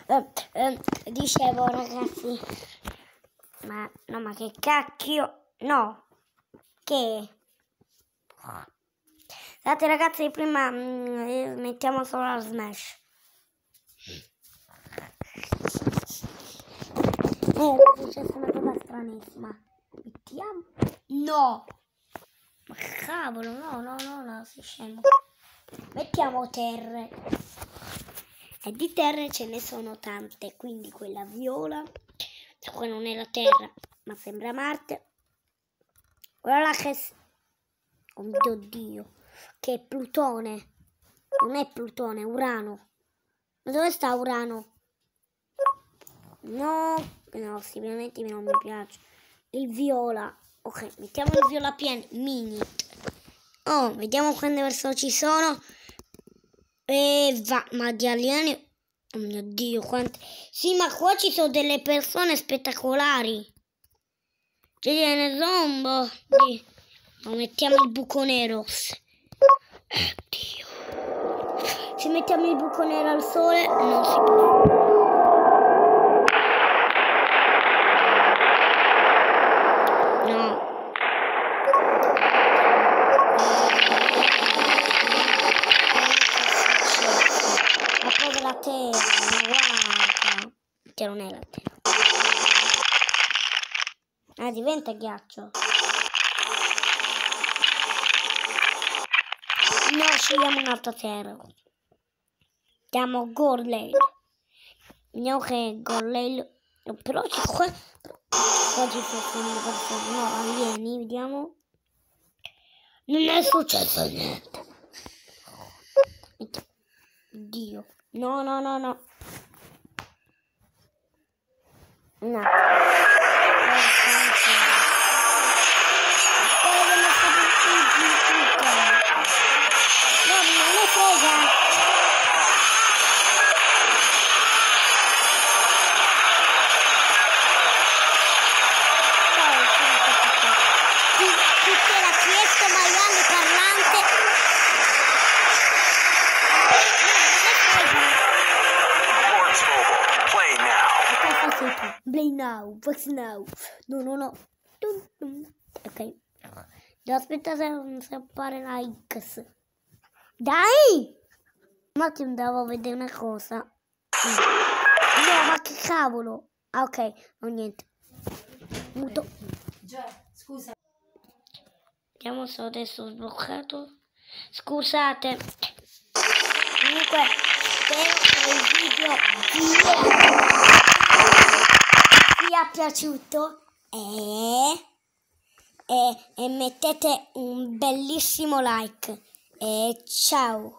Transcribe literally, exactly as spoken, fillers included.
eh, eh, dicevo ragazzi, ma no, ma che cacchio, no, che... Scusate ragazzi, prima mh, mettiamo solo la Smash. Eh, è successa una cosa stranissima. Mettiamo... No! Ma cavolo, no, no, no, no, sei scemo. Mettiamo terre. E di terre ce ne sono tante, quindi quella viola, qua non è la Terra, ma sembra Marte. Quella là che... Oh mio Dio, che è Plutone. Non è Plutone, è Urano. Ma dove sta Urano? No, no, sicuramente non mi piace. Il viola. Ok, mettiamo il viola pieno, mini. Oh, vediamo quante persone ci sono. E va, ma di alieni... Oh mio Dio, quante... Sì, ma qua ci sono delle persone spettacolari. Ci viene zombo. Sì. No, mettiamo il buco nero. Oddio. Se mettiamo il buco nero al sole, non si può. No. La povera terra, guarda. Che non è la terra. Ah, diventa ghiaccio. No, scegliamo un'altra terra. Chiamo Gorley. Vediamo che è Gorley. Però c'è qua. Qua ci sono persone. No, alieni, vediamo. Non è successo niente. Dio. No, no, no, no. No. Play now, Fox now. No, no, no. Ok. Devo aspettare se appare like. Dai! Un attimo, devo vedere una cosa. No, ma che cavolo. Ah, ok. Non niente. Muto. Già, scusa. Vediamo se adesso ho sbloccato. Scusate. Comunque, spero che il video vi sia piaciuto e, e, e mettete un bellissimo like. E ciao.